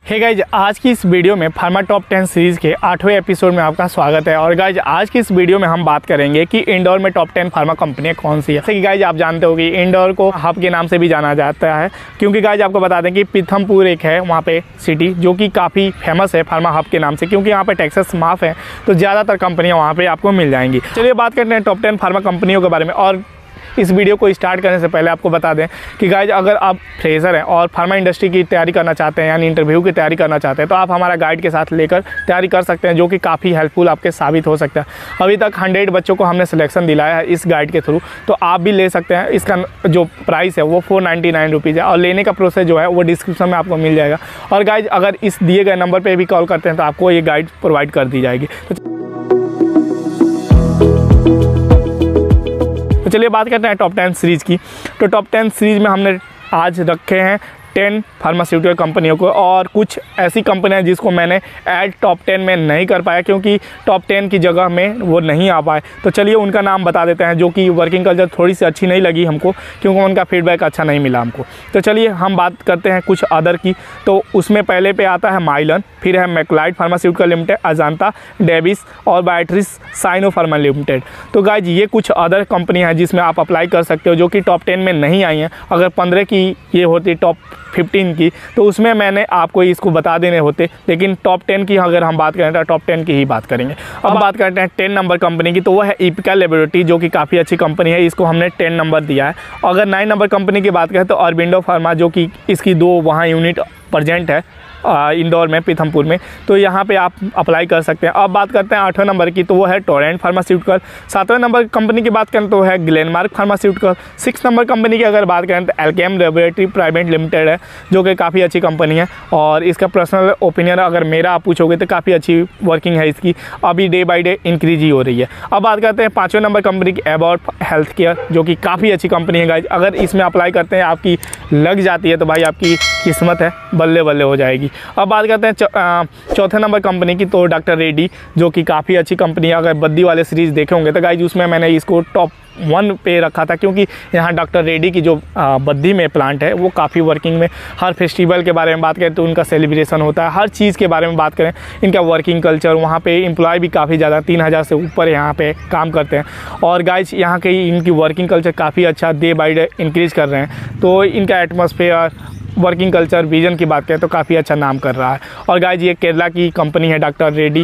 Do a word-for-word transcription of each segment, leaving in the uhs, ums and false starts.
Hey guys, आज की इस वीडियो में फार्मा टॉप टेन सीरीज़ के आठवें एपिसोड में आपका स्वागत है। और गाइज आज की इस वीडियो में हम बात करेंगे कि इंदौर में टॉप टेन फार्मा कंपनियां कौन सी है। जैसे कि गाइज आप जानते हो कि इंदौर को हब के नाम से भी जाना जाता है, क्योंकि गाइज आपको बता दें कि पीथमपुर एक है वहाँ पे सिटी जो कि काफ़ी फेमस है फार्मा हब के नाम से, क्योंकि यहाँ पे टैक्सेस माफ़ है तो ज़्यादातर कंपनियाँ वहाँ पर आपको मिल जाएंगी। चलिए बात करते हैं टॉप टेन फार्मा कंपनियों के बारे में। और इस वीडियो को स्टार्ट करने से पहले आपको बता दें कि गाइज अगर आप फ्रेशर हैं और फार्मा इंडस्ट्री की तैयारी करना चाहते हैं यानी इंटरव्यू की तैयारी करना चाहते हैं तो आप हमारा गाइड के साथ लेकर तैयारी कर सकते हैं, जो कि काफ़ी हेल्पफुल आपके साबित हो सकता है। अभी तक हंड्रेड बच्चों को हमने सिलेक्शन दिलाया है इस गाइड के थ्रू, तो आप भी ले सकते हैं। इसका जो प्राइस है वो फोर नाइन्टी नाइन रुपीज़ है और लेने का प्रोसेस जो है वो डिस्क्रिप्शन में आपको मिल जाएगा। और गाइज अगर इस दिए गए नंबर पर भी कॉल करते हैं तो आपको ये गाइड प्रोवाइड कर दी जाएगी। तो चलिए बात करते हैं टॉप टेन सीरीज़ की। तो टॉप टेन सीरीज़ में हमने आज रखे हैं टेन फार्मास्यूटिकल कंपनियों को, और कुछ ऐसी कंपनियां जिसको मैंने ऐड टॉप टेन में नहीं कर पाया क्योंकि टॉप टेन की जगह में वो नहीं आ पाए। तो चलिए उनका नाम बता देते हैं, जो कि वर्किंग कल्चर थोड़ी सी अच्छी नहीं लगी हमको क्योंकि उनका फीडबैक अच्छा नहीं मिला हमको। तो चलिए हम बात करते हैं कुछ अदर की। तो उसमें पहले पे आता है माइलन, फिर है मैक्लाइड फार्मास्यूटिकल लिमिटेड, अजांता, डेविस और बायोट्रिस साइनो फार्मा लिमिटेड। तो गाइज ये कुछ अदर कंपनी हैं जिसमें आप अप्लाई कर सकते हो, जो कि टॉप टेन में नहीं आई हैं। अगर पंद्रह की ये होती टॉप फिफ्टीन की तो उसमें मैंने आपको इसको बता देने होते, लेकिन टॉप टेन की अगर हम बात करें तो टॉप टेन की ही बात करेंगे। अब बात करते हैं टेन नंबर कंपनी की, तो वो है इपिका लेबोरेटरी, जो कि काफ़ी अच्छी कंपनी है, इसको हमने टेन नंबर दिया है। अगर नाइन नंबर कंपनी की बात करें तो अरबिंदो फार्मा, जो कि इसकी दो वहाँ यूनिट प्रेजेंट है इंदौर में, पीथमपुर में, तो यहाँ पे आप अप्लाई कर सकते हैं। अब बात करते हैं आठवें नंबर की, तो वो है टोरेंट फार्मास्यूटिकल। सातवें नंबर कंपनी की बात करें तो है Glenmark pharmaceutical. Six number company की अगर बात करें तो एल्केम लेबोरेटरी प्राइवेट लिमिटेड है, जो कि काफ़ी अच्छी कंपनी है और इसका पर्सनल ओपिनियन अगर मेरा आप पूछोगे तो काफ़ी अच्छी वर्किंग है इसकी, अभी डे बाई डे इंक्रीज ही हो रही है। अब बात करते हैं पाँचवें नंबर कंपनी की एबॉट हेल्थ केयर, जो कि काफ़ी अच्छी कंपनी है गाइज। अगर इसमें अप्लाई करते हैं आपकी लग जाती है तो भाई आपकी किस्मत है, बल्ले बल्ले हो जाएगी। अब बात करते हैं चौथे नंबर कंपनी की, तो डॉक्टर रेड्डी, जो कि काफ़ी अच्छी कंपनी है। अगर बद्दी वाले सीरीज़ देखे होंगे तो गाइज उसमें मैंने इसको टॉप वन पे रखा था, क्योंकि यहाँ डॉक्टर रेड्डी की जो बद्दी में प्लांट है वो काफ़ी वर्किंग में, हर फेस्टिवल के बारे में बात करें तो उनका सेलिब्रेशन होता है, हर चीज़ के बारे में बात करें, इनका वर्किंग कल्चर, वहाँ पे एम्प्लॉय भी काफ़ी ज़्यादा तीन हज़ार से ऊपर यहाँ पे काम करते हैं। और गाइज यहाँ की इनकी वर्किंग कल्चर काफ़ी अच्छा डे बाई डे इंक्रीज़ कर रहे हैं, तो इनका एटमॉस्फेयर, वर्किंग कल्चर, विजन की बात करें तो काफ़ी अच्छा नाम कर रहा है। और गाइज ये केरला की कंपनी है डॉक्टर रेड्डी,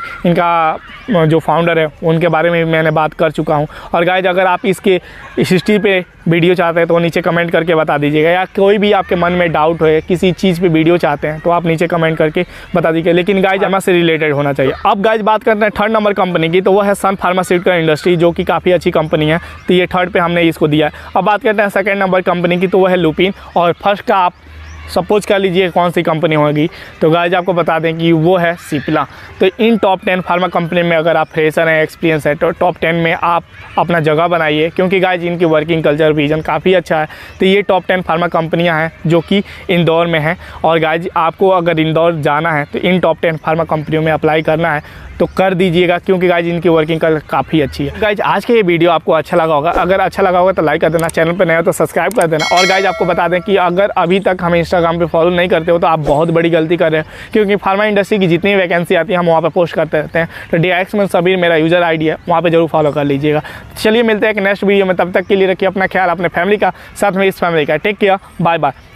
इनका जो फाउंडर है उनके बारे में मैंने बात कर चुका हूँ। और गाइज अगर आप इसके इस हिस्ट्री पे वीडियो चाहते हैं तो नीचे कमेंट करके बता दीजिएगा, या कोई भी आपके मन में डाउट हो किसी चीज़ पे वीडियो चाहते हैं तो आप नीचे कमेंट करके बता दीजिए, लेकिन गाइज फार्मा से रिलेटेड होना चाहिए। अब गाइज बात करते हैं थर्ड नंबर कंपनी की, तो वो है सन फार्मास्यूटिकल इंडस्ट्री, जो कि काफ़ी अच्छी कंपनी है, तो ये थर्ड पे हमने इसको दिया है। अब बात करते हैं सेकेंड नंबर कंपनी की, तो वो है लुपिन। और फर्स्ट का आप सपोज कर लीजिए कौन सी कंपनी होगी, तो गाइज आपको बता दें कि वो है सिप्ला। तो इन टॉप टेन फार्मा कंपनी में अगर आप फ्रेशर हैं, एक्सपीरियंस है, तो टॉप टेन में आप अपना जगह बनाइए, क्योंकि गाइज इनकी वर्किंग कल्चर, विजन काफ़ी अच्छा है। तो ये टॉप टेन फार्मा कंपनियां हैं जो कि इंदौर में हैं। और गाइज आपको अगर इंदौर जाना है तो इन टॉप टेन फार्मा कंपनियों में अप्लाई करना है तो कर दीजिएगा, क्योंकि गाइज इनकी वर्किंग कल्चर काफ़ी अच्छी है। गाइज आज के ये वीडियो आपको अच्छा लगा होगा, अगर अच्छा लगा होगा तो लाइक कर देना, चैनल पर नया हो तो सब्सक्राइब कर देना। और गाइज आपको बता दें कि अगर अभी तक हमें इंस्टाग्राम पे फॉलो नहीं करते हो तो आप बहुत बड़ी गलती कर रहे हैं, क्योंकि फार्मा इंडस्ट्री की जितनी वैकेंसी आती है हम वहाँ पर पोस्ट करते रहते हैं। तो डी एक्स में सबीर मेरा यूज़र आईडी है, वहाँ पर जरूर फॉलो कर लीजिएगा। चलिए मिलते हैं एक नेक्स्ट वीडियो में, तब तक के लिए रखिए अपना ख्याल, अपने फैमिली का, साथ में इस फैमिली का। Take care, bye bye.